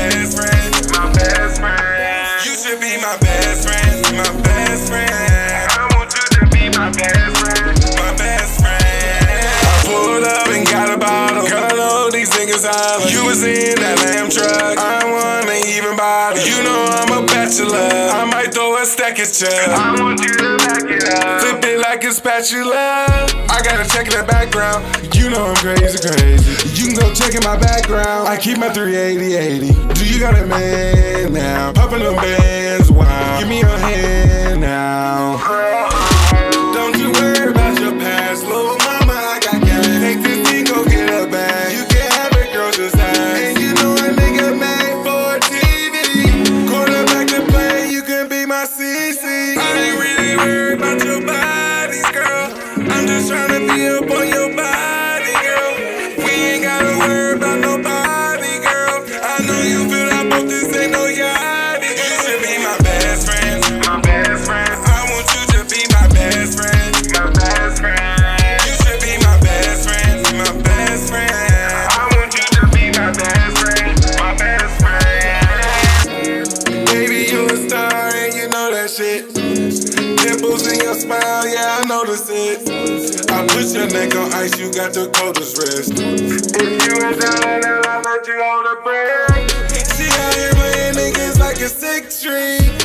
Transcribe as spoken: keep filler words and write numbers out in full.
best friend, my best friend. You should be my best friend, my best friend. I want you to be my best friend, my best friend. I pulled up and got a bottle. Girl, I know these niggas holler. You was in that lamb truck. I wanna even bother. You know I'm a bachelor. I might throw a stack at you. I want you to back it up. Flip it like a spatula. I gotta check in the background. You know I'm crazy, crazy. You can go check in my background. I keep my three eighty eighty. Do you got a man now? Poppin' them bands, wow. Give me your hand now. Don't you worry about your past, little mama, I got gas. Take this thing, go get a bag. You can have it, girl, just ask. And you know a nigga made for T V. Quarterback to play, you can be my C C. I ain't really worried about your bodies, girl. I'm just tryna be up on your body, girl. We ain't gotta worry about nobody, girl. I know you feel like both this ain't no yachty. You should be my best friend, my best friend. I want you to be my best friend, my best friend. You should be my best friend, my best friend. I want you to be my best friend, my best friend. Baby, you a star and you know that shit. Dimples in your smile, yeah, I notice it. I put your neck on ice, you got the coldest wrist. If you ain't down, then I'll let you hold the breath. She out here playing niggas like a six string.